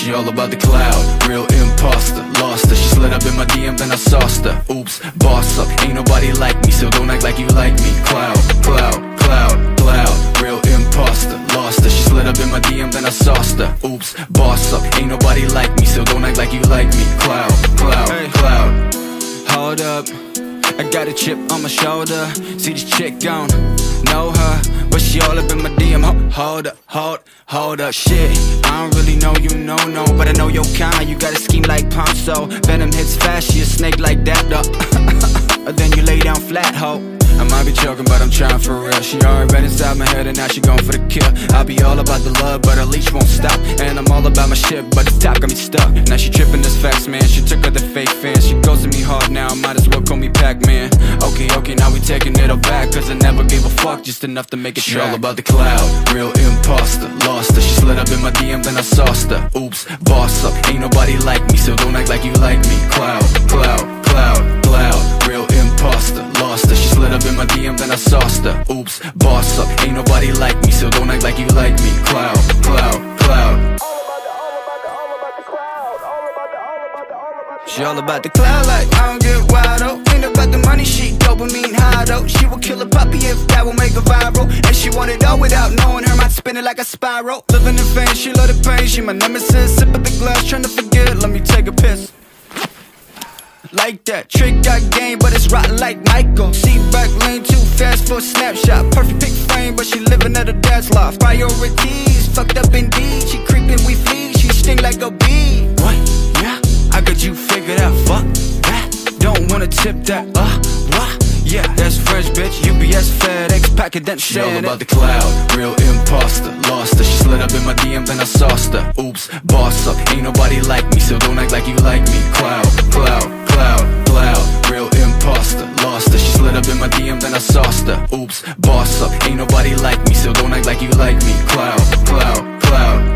She all about the cloud, real imposter. Lost her, she slid up in my DM, then I sauced her. Oops, boss up, ain't nobody like me, so don't act like you like me. Cloud, cloud, cloud, cloud, real imposter. Lost her, she slid up in my DM, then I sauced her. Oops, boss up, ain't nobody like me, so don't act like you like me. Cloud, cloud, cloud. Hold up, I got a chip on my shoulder. See this chick gone, know her, but she all up in my DM. Hold up, hold up, shit. I don't really know you, no, but I know your kind. You got a scheme like Ponzo. Venom hits fast, she a snake like that, though. Then you lay down flat, ho. I might be joking, but I'm trying for real. She already read inside my head and now she going for the kill. I'll be all about the love, but her leash won't stop. And I'm all about my shit, but the top got me stuck. Now she tripping this fast, man. She took her the fake fans. She goes to me hard now, might as well call me Pac-Man. Okay, now we taking it all back, cause I never gave a fuck, just enough to make it She all about the cloud, real imposter. Lost her, she slid up in my DM, then I sauced her. Oops, boss up, ain't nobody like me, so don't act like you like me. Cloud, cloud, cloud, cloud, real imposter. Lost her, she slid up in my DM, then I sauced her. Oops, boss up, ain't nobody like me, so don't act like you like me. Cloud, cloud, cloud. She all about the cloud like I don't get wild, oh. Ain't about the money, she dopamine high, though. She will kill a puppy if that will make her viral. And she want it all without knowing her mind spinning like a spiral. Living in fame, she love the pain, she my nemesis. Sip of the glass, trying to forget, let me take a piss. Like that, trick got game, but it's rotten like Michael. See back lane too fast for a snapshot. Perfect pick frame, but she living at her dad's loft. Priorities, fucked up indeed. She creeping, we flee, she sting like a bee. What? Yeah, I got you figured out, fuck that. Don't wanna tip that, what? Yeah, that's French, bitch, UPS, FedEx, packet that She all about the cloud, real imposter. Lost her, she slid up in my DM, then I sauced her. Oops, boss up, ain't nobody like me, so don't act like you like me. Cloud, cloud, cloud, cloud, real imposter. Lost her, she slid up in my DM, then I sauced her. Oops, boss up, ain't nobody like me, so don't act like you like me. Cloud, cloud, cloud.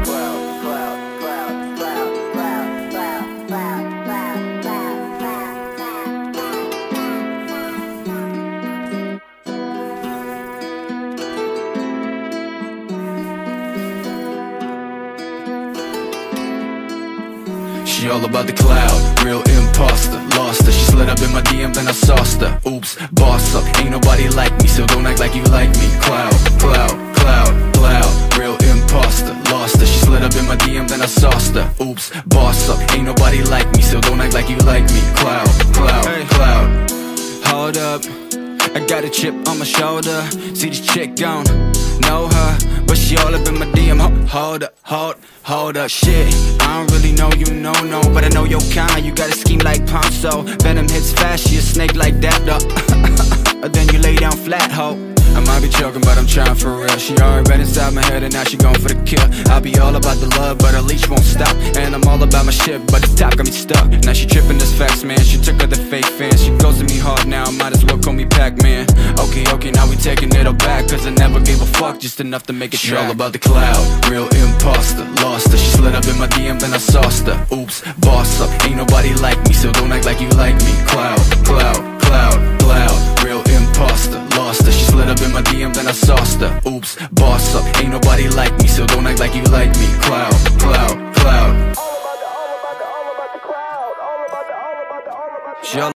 She all about the cloud, real imposter. Lost her, she slid up in my DM, then I sauced her. Oops, boss up, ain't nobody like me, so don't act like you like me. Cloud, cloud, cloud, cloud, real imposter. Lost her, she slid up in my DM, then I sauced her. Oops, boss up, ain't nobody like me, so don't act like you like me. Cloud, cloud, cloud. Hold up, I got a chip on my shoulder. See this chick gone, know her, but she all up in my DM. Hold up, shit. I don't really know you, no, but I know your kind. You got a scheme like Ponzo. Venom hits fast, she a snake like that, though. Then you lay down flat, ho. I might be joking, but I'm trying for real. She already read inside my head and now she going for the kill. I'll be all about the love, but her leash won't stop. And I'm all about my shit, but the top got me stuck. Now she tripping this fast, man. She took her the fake fans. She goes to me hard now, might as well call me Pac-Man. Okay, now we taking it all back, cause I never gave a fuck, just enough to make it She all about the cloud, real imposter. Lost her, she slid up in my DM, then I sauced her. Oops, boss up, ain't nobody like me, so don't act like you like me. Cloud,